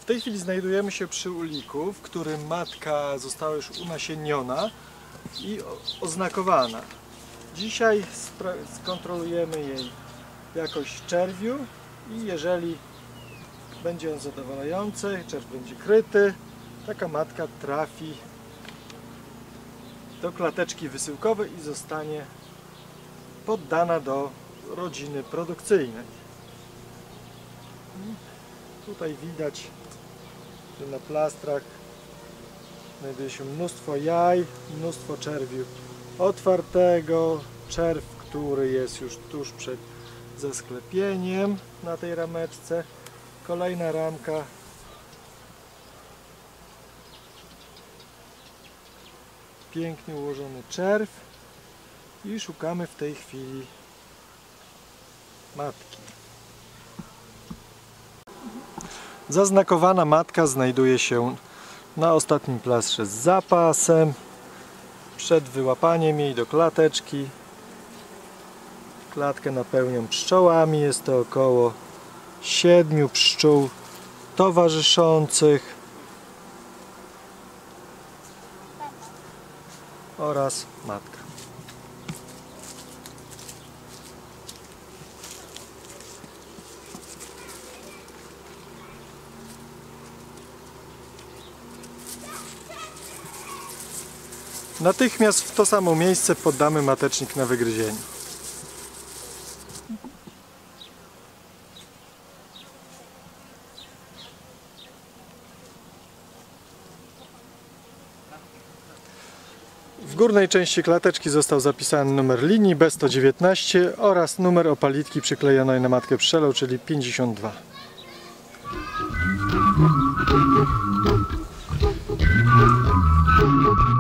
tej chwili znajdujemy się przy uliku, w którym matka została już unasienniona i oznakowana. Dzisiaj skontrolujemy jej jakość czerwiu i jeżeli będzie on zadowalający, czerw będzie kryty, taka matka trafi do klateczki wysyłkowej i zostanie poddana do rodziny produkcyjnej. Tutaj widać, że na plastrach znajduje się mnóstwo jaj, mnóstwo czerwiu otwartego, czerw, który jest już tuż przed zasklepieniem na tej rameczce. Kolejna ramka. Pięknie ułożony czerw i szukamy w tej chwili matki. Zaznakowana matka znajduje się na ostatnim plastrze z zapasem. Przed wyłapaniem jej do klateczki. Klatkę napełnią pszczołami. Jest to około 7 pszczół towarzyszących oraz matka. Natychmiast w to samo miejsce poddamy matecznik na wygryzienie. W górnej części klateczki został zapisany numer linii B119 oraz numer opalitki przyklejonej na matkę pszczelą, czyli 52.